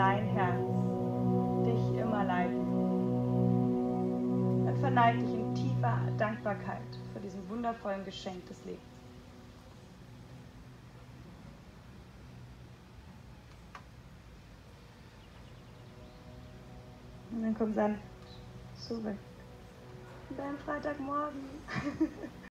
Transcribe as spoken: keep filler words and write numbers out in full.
dein Herz dich immer leiten. Dann verneig dich in tiefer Dankbarkeit für diesen wundervollen Geschenk des Lebens. Und dann komm sanft zurück. Dein Freitagmorgen.